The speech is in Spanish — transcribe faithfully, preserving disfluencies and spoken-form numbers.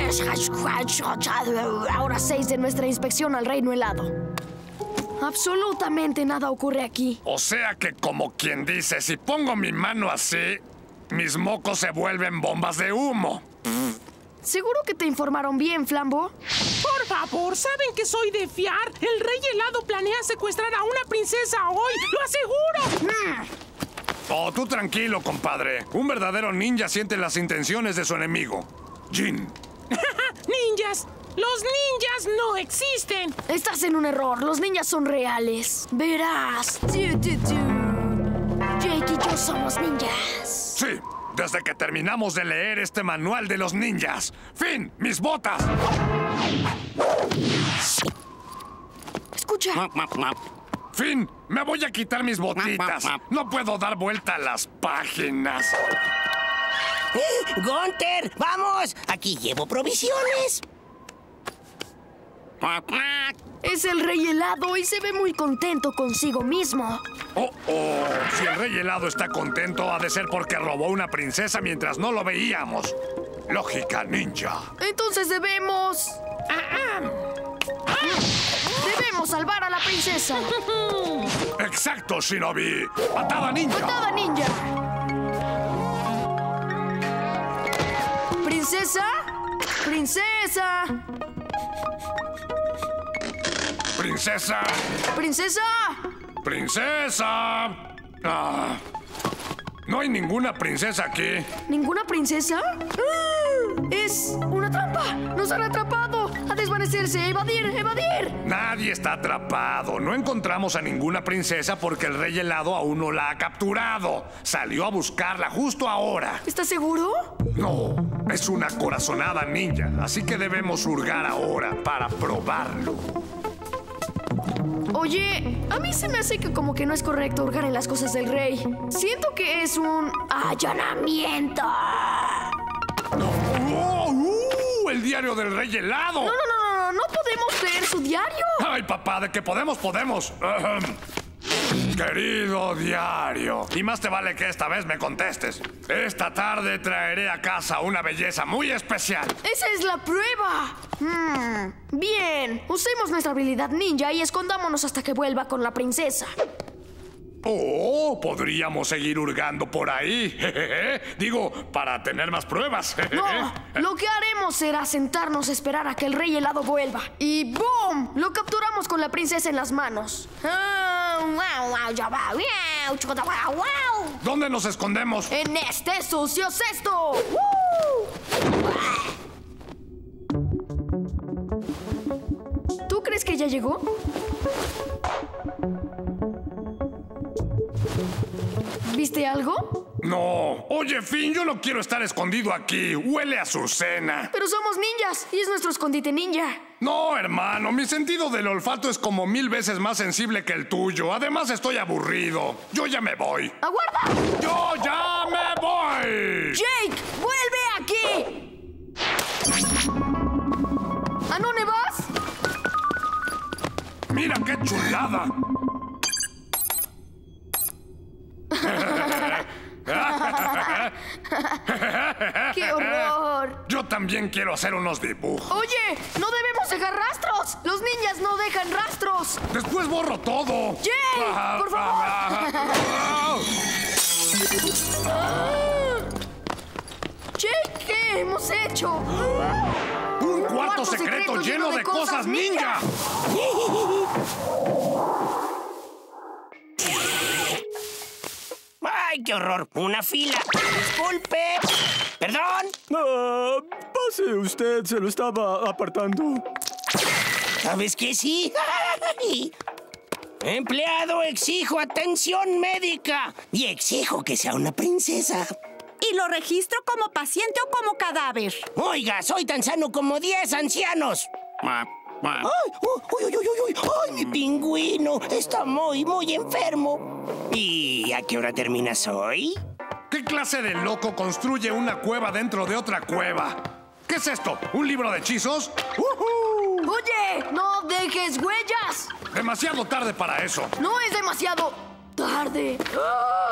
Hora seis de nuestra inspección al reino helado. Absolutamente nada ocurre aquí. O sea que, como quien dice, si pongo mi mano así, mis mocos se vuelven bombas de humo. ¿Seguro que te informaron bien, Flambo? Por favor, ¿saben que soy de fiar? El rey helado planea secuestrar a una princesa hoy, ¡lo aseguro! Oh, tú tranquilo, compadre. Un verdadero ninja siente las intenciones de su enemigo. Jin. ¡Ninjas! ¡Los ninjas no existen! Estás en un error. Los ninjas son reales. Verás. Tu, tu, tu. Jake y yo somos ninjas. Sí, desde que terminamos de leer este manual de los ninjas. ¡Fin! ¡Mis botas! Escucha. ¡Fin! Me voy a quitar mis botitas. No puedo dar vuelta a las páginas. ¡Eh, Gunther! ¡Vamos! Aquí llevo provisiones. Es el rey helado y se ve muy contento consigo mismo. Oh, oh. Si el rey helado está contento, ha de ser porque robó una princesa mientras no lo veíamos. Lógica ninja. Entonces debemos... Debemos salvar a la princesa. Exacto, Shinobi. ¡Patada ninja! ¡Patada ninja! ¡Princesa! ¡Princesa! ¡Princesa! ¡Princesa! ¡Princesa! Ah, no hay ninguna princesa aquí. ¿Ninguna princesa? ¡Ah! ¡Es una trampa! ¡Nos han atrapado! ¡A desvanecerse! ¡Evadir! ¡Evadir! Nadie está atrapado. No encontramos a ninguna princesa porque el rey helado aún no la ha capturado. Salió a buscarla justo ahora. ¿Estás seguro? No, es una corazonada ninja, así que debemos hurgar ahora para probarlo. Oye, a mí se me hace que como que no es correcto hurgar en las cosas del rey. Siento que es un allanamiento. ¡Oh! ¡Uh! ¡El diario del rey helado! No, no, no, no, no podemos leer su diario. ¡Ay, papá! De que podemos, podemos. Ahem. Querido diario, y más te vale que esta vez me contestes. Esta tarde traeré a casa una belleza muy especial. ¡Esa es la prueba! Hmm, bien, usemos nuestra habilidad ninja y escondámonos hasta que vuelva con la princesa. Oh, podríamos seguir hurgando por ahí. Jejeje. Digo, para tener más pruebas. No, lo que haremos será sentarnos a esperar a que el rey helado vuelva. Y ¡boom! Lo capturamos con la princesa en las manos. ¿Dónde nos escondemos? En este sucio cesto. ¿Tú crees que ya llegó? ¿Viste algo? No. Oye, Finn, yo no quiero estar escondido aquí. Huele a Azucena. Pero somos ninjas y es nuestro escondite ninja. No, hermano, mi sentido del olfato es como mil veces más sensible que el tuyo. Además, estoy aburrido. Yo ya me voy. ¡Aguarda! ¡Yo ya me voy! ¡Jake! ¡Vuelve aquí! ¿A dónde vas? ¡Mira qué chulada! ¡Qué horror! Yo también quiero hacer unos dibujos. Oye, no debemos dejar rastros. Los ninjas no dejan rastros. Después borro todo. Jake, por favor. Jake, ¿qué hemos hecho? Un cuarto secreto lleno de cosas ninja. ¡Ay, qué horror! ¡Una fila! ¡Disculpe! ¡Perdón! Ah, pase usted, se lo estaba apartando. ¿Sabes qué sí? Empleado, exijo atención médica y exijo que sea una princesa. Y lo registro como paciente o como cadáver. Oiga, soy tan sano como diez ancianos. ¡Ay! ¡Uy, uy, uy, uy! ¡Ay, mi pingüino! Está muy, muy enfermo. ¿Y a qué hora terminas hoy? ¿Qué clase de loco construye una cueva dentro de otra cueva? ¿Qué es esto? ¿Un libro de hechizos? ¡Uhú! Oye, no dejes huellas. Demasiado tarde para eso. No es demasiado tarde. ¡Ah!